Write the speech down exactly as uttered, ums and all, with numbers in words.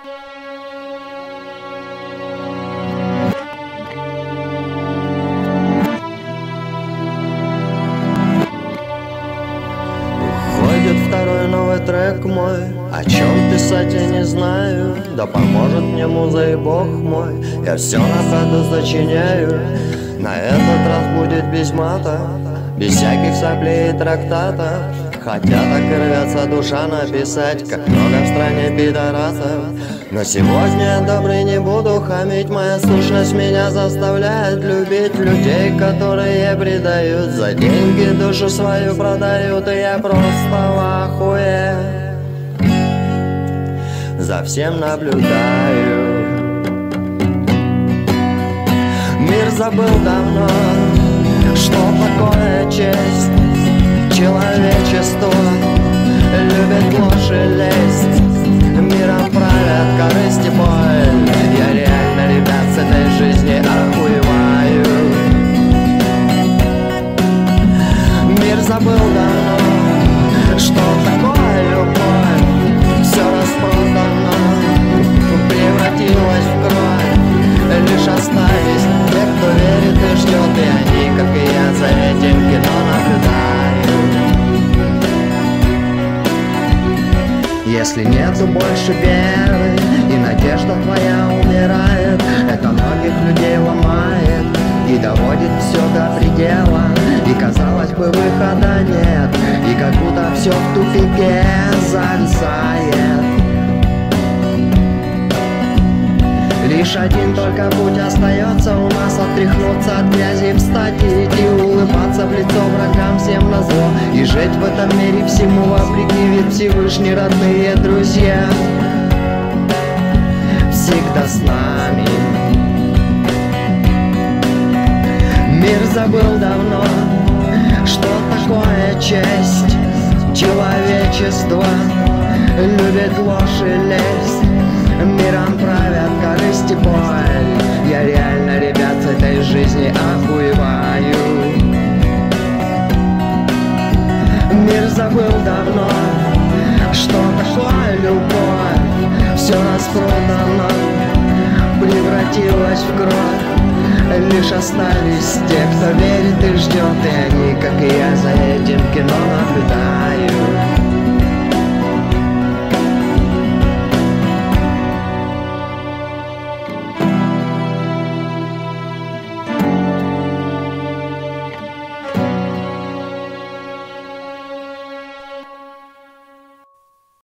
Второй новый трек мой, о чем писать я не знаю. Да поможет мне муза и бог мой. Я все на ходу сочиняю. На этот раз будет без мата, без всяких соплей и трактатов. Хотя так и рвется душа написать, как много в стране пидорасов. Но сегодня я добрый не буду хамить, моя сущность меня заставляет любить людей, которые предают, за деньги душу свою продают, и я просто в ахуе за всем наблюдаю. Мир забыл давно, что такое честь. Человечество любит ложь и лесть, миром правят корысть и боль. Я реально, ребят, с этой жизни охуеваю. Мир забыл давно, что такое любовь. Все распродано, превратилось в кровь. Лишь остались те, кто верит и ждет, и они, как и я, за этим кино наблюдают. Если нету больше веры, и надежда твоя умирает, это многих людей ломает и доводит все до предела. И казалось бы, выхода нет, и как будто все в тупике зависает. Лишь один только путь остается у нас: отряхнуться от грязи, встать и идти, улыбаться в лицо врагам всем назло, и жить в этом мире всему вопреки, ведь Всевышний, родные друзья всегда с нами. Мир забыл давно, что такое честь. Человечество любит ложь и лесть, миром правят корысть и боль. Я реально, ребят, с этой жизни охуеваю. Мир забыл давно, что такое любовь. Все распродано, превратилось в кровь. Лишь остались те, кто верит и ждет, и они, как и я, за этим кино наблюдают.